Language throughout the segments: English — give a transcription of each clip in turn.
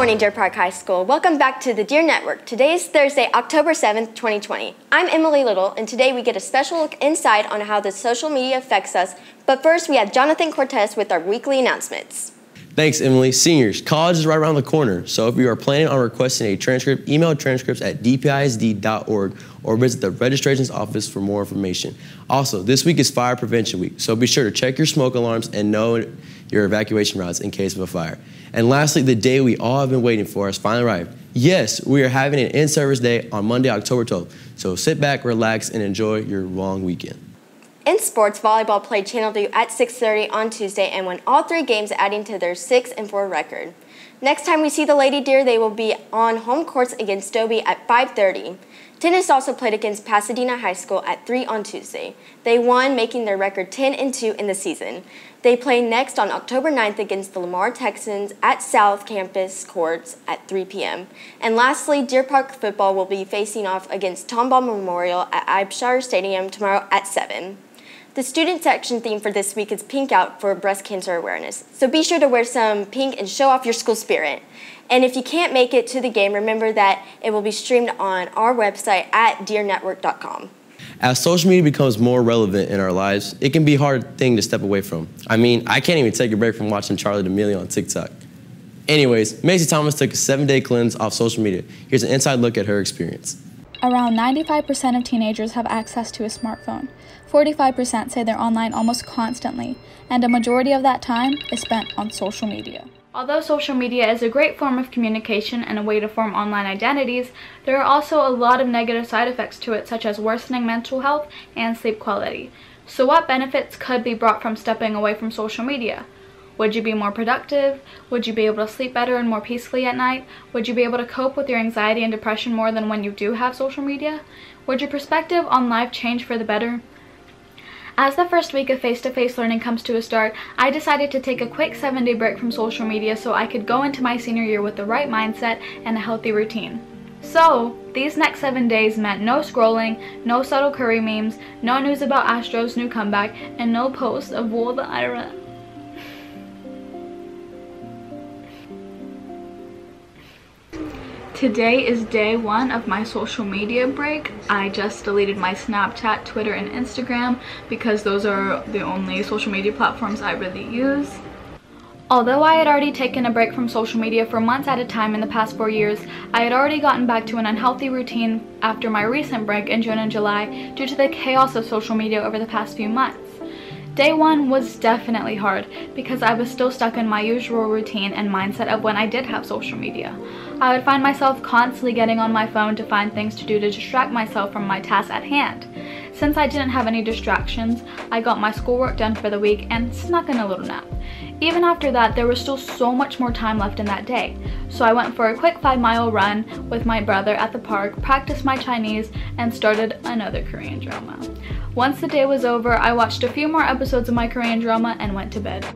morning, Deer Park High School. Welcome back to the Deer Network. Today is Thursday, October 7th, 2020. I'm Emily Little, and today we get a special look inside on how the social media affects us. But first, we have Jonathan Cortez with our weekly announcements. Thanks, Emily. Seniors, college is right around the corner, so if you are planning on requesting a transcript, email transcripts at dpisd.org or visit the registrations office for more information. Also, this week is Fire Prevention Week, so be sure to check your smoke alarms and know your evacuation routes in case of a fire. And lastly, the day we all have been waiting for has finally arrived. Yes, we are having an in-service day on Monday, October 12th, so sit back, relax, and enjoy your long weekend. In sports, volleyball played Channelview at 6:30 on Tuesday and won all 3 games, adding to their 6-4 record. Next time we see the Lady Deer, they will be on home courts against Dobie at 5:30. Tennis also played against Pasadena High School at 3 on Tuesday. They won, making their record 10-2 in the season. They play next on October 9th against the Lamar Texans at South Campus Courts at 3 p.m. And lastly, Deer Park football will be facing off against Tomball Memorial at Ibshire Stadium tomorrow at 7. The student section theme for this week is Pink Out for breast cancer awareness. So be sure to wear some pink and show off your school spirit. And if you can't make it to the game, remember that it will be streamed on our website at deernetwork.com. As social media becomes more relevant in our lives, it can be a hard thing to step away from. I mean, I can't even take a break from watching Charli D'Amelio on TikTok. Anyways, Macy Thomas took a 7-day cleanse off social media. Here's an inside look at her experience. Around 95% of teenagers have access to a smartphone. 45% say they're online almost constantly, and a majority of that time is spent on social media. Although social media is a great form of communication and a way to form online identities, there are also a lot of negative side effects to it, such as worsening mental health and sleep quality. So what benefits could be brought from stepping away from social media? Would you be more productive? Would you be able to sleep better and more peacefully at night? Would you be able to cope with your anxiety and depression more than when you do have social media? Would your perspective on life change for the better? As the first week of face-to-face learning comes to a start, I decided to take a quick 7-day break from social media so I could go into my senior year with the right mindset and a healthy routine. So, these next 7 days meant no scrolling, no subtle Curry memes, no news about Astros' new comeback, and no posts of Will the Ira. Today is day 1 of my social media break. I just deleted my Snapchat, Twitter, and Instagram because those are the only social media platforms I really use. Although I had already taken a break from social media for months at a time in the past 4 years, I had already gotten back to an unhealthy routine after my recent break in June and July due to the chaos of social media over the past few months. Day 1 was definitely hard because I was still stuck in my usual routine and mindset of when I did have social media. I would find myself constantly getting on my phone to find things to do to distract myself from my task at hand. Since I didn't have any distractions, I got my schoolwork done for the week and snuck in a little nap. Even after that, there was still so much more time left in that day. So I went for a quick 5-mile run with my brother at the park, practiced my Chinese, and started another Korean drama. Once the day was over, I watched a few more episodes of my Korean drama and went to bed.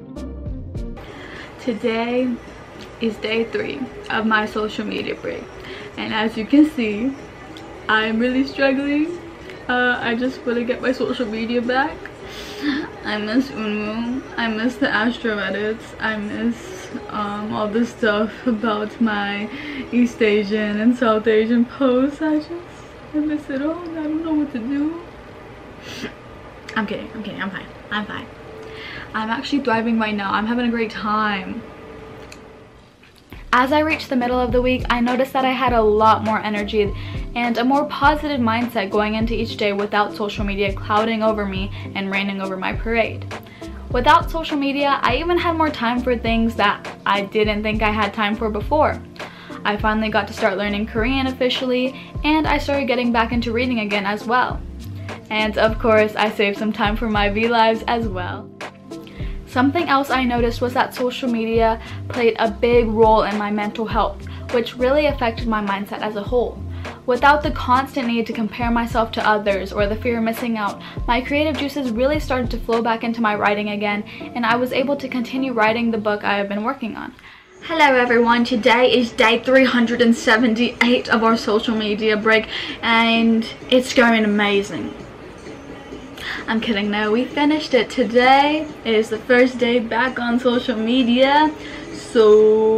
Today is day 3 of my social media break, and as you can see, I'm really struggling. I just want to get my social media back. I miss Unwoo, I miss the Astro edits, I miss all the stuff about my East Asian and South Asian posts. I miss it all. I don't know what to do. I'm kidding, I'm fine. I'm actually thriving right now. I'm having a great time. As I reached the middle of the week, I noticed that I had a lot more energy and a more positive mindset going into each day without social media clouding over me and raining over my parade. Without social media, I even had more time for things that I didn't think I had time for before. I finally got to start learning Korean officially, and I started getting back into reading again as well. And of course, I saved some time for my V-Lives as well. Something else I noticed was that social media played a big role in my mental health, which really affected my mindset as a whole. Without the constant need to compare myself to others or the fear of missing out, my creative juices really started to flow back into my writing again, and I was able to continue writing the book I have been working on. Hello everyone, today is day 378 of our social media break, and it's going amazing. I'm kidding, no, we finished it. Today is the first day back on social media, so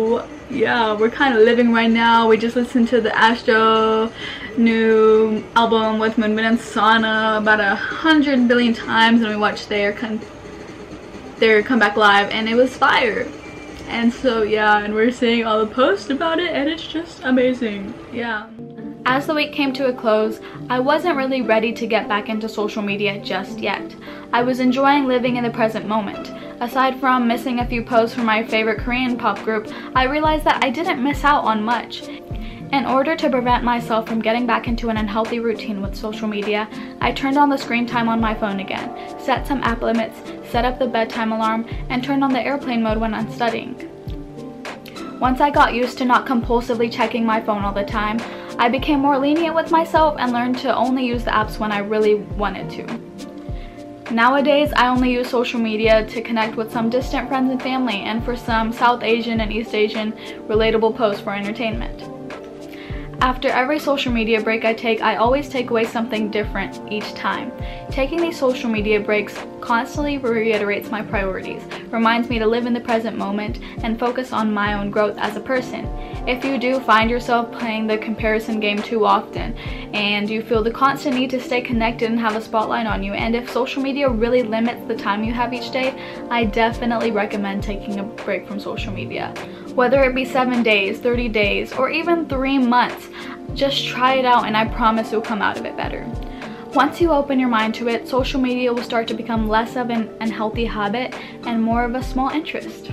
yeah, we're kind of living right now. We just listened to the Astro new album with Moonbin and Sana about 100 billion times, and we watched their comeback live, and it was fire. And so yeah, and we're seeing all the posts about it, and it's just amazing. Yeah. As the week came to a close, I wasn't really ready to get back into social media just yet. I was enjoying living in the present moment. Aside from missing a few posts from my favorite Korean pop group, I realized that I didn't miss out on much. In order to prevent myself from getting back into an unhealthy routine with social media, I turned on the screen time on my phone again, set some app limits, set up the bedtime alarm, and turned on the airplane mode when I'm studying. Once I got used to not compulsively checking my phone all the time, I became more lenient with myself and learned to only use the apps when I really wanted to. Nowadays, I only use social media to connect with some distant friends and family, and for some South Asian and East Asian relatable posts for entertainment. After every social media break I take, I always take away something different each time. Taking these social media breaks constantly reiterates my priorities, reminds me to live in the present moment, and focus on my own growth as a person. If you do find yourself playing the comparison game too often, and you feel the constant need to stay connected and have a spotlight on you, and if social media really limits the time you have each day, I definitely recommend taking a break from social media. Whether it be 7 days, 30 days, or even 3 months, just try it out and I promise you'll come out of it better. Once you open your mind to it, social media will start to become less of an unhealthy habit and more of a small interest.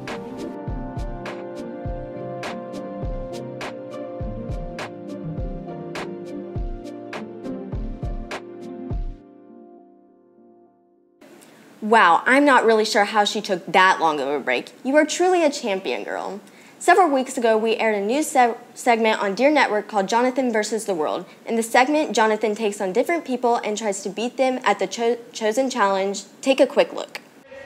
Wow, I'm not really sure how she took that long of a break. You are truly a champion, girl. Several weeks ago, we aired a new segment on Dear Network called Jonathan vs. the World. In the segment, Jonathan takes on different people and tries to beat them at the chosen challenge. Take a quick look.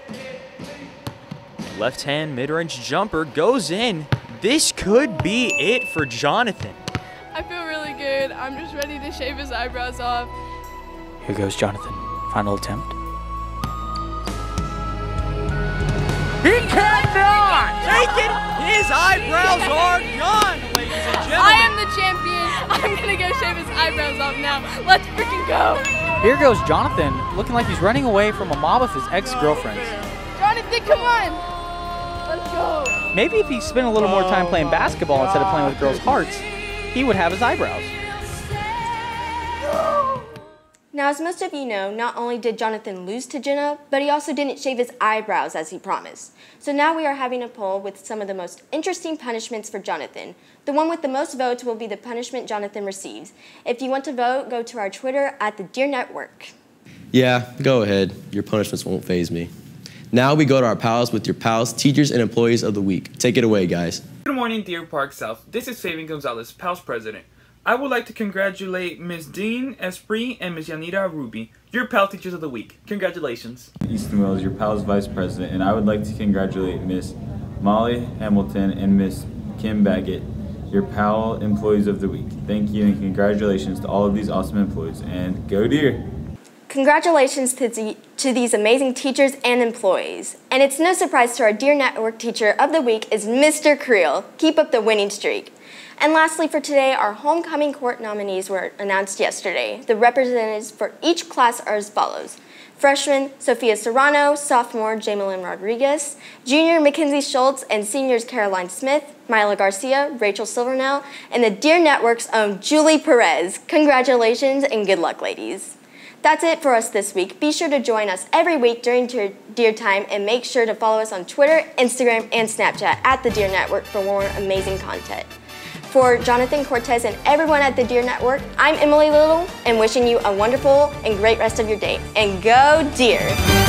Left hand mid-range jumper goes in. This could be it for Jonathan. I feel really good. I'm just ready to shave his eyebrows off. Here goes Jonathan. Final attempt. He cannot! Take it! His eyebrows are gone, ladies and gentlemen. I am the champion. I'm gonna go shave his eyebrows off now. Let's freaking go. Here goes Jonathan, looking like he's running away from a mob of his ex-girlfriends. Jonathan, come on. Let's go. Maybe if he spent a little more time playing basketball instead of playing with girls' hearts, he would have his eyebrows. Now, as most of you know, not only did Jonathan lose to Jenna, but he also didn't shave his eyebrows as he promised. So now we are having a poll with some of the most interesting punishments for Jonathan. The one with the most votes will be the punishment Jonathan receives. If you want to vote, go to our Twitter at the Dear Network. Yeah, go ahead. Your punishments won't faze me. Now we go to our pals with your pals, teachers, and employees of the week. Take it away, guys. Good morning, Deer Park South. This is Fabian Gonzalez, PALS President. I would like to congratulate Ms. Dean Esprit and Ms. Yanira Ruby, your PAL Teachers of the Week. Congratulations. Easton Wells, your PALS Vice President, and I would like to congratulate Ms. Molly Hamilton and Ms. Kim Baggett, your PAL Employees of the Week. Thank you and congratulations to all of these awesome employees, and go Deer! Congratulations to these amazing teachers and employees. And it's no surprise to our Dear Network Teacher of the Week is Mr. Creel. Keep up the winning streak. And lastly for today, our homecoming court nominees were announced yesterday. The representatives for each class are as follows. Freshman Sophia Serrano, sophomore Jamelyn Rodriguez, junior Mackenzie Schultz, and seniors Caroline Smith, Mila Garcia, Rachel Silvernell, and the Dear Network's own Julie Perez. Congratulations and good luck, ladies. That's it for us this week. Be sure to join us every week during Dear Time and make sure to follow us on Twitter, Instagram, and Snapchat at the Dear Network for more amazing content. For Jonathan Cortez and everyone at the Dear Network, I'm Emily Little and wishing you a wonderful and great rest of your day. And go Deer!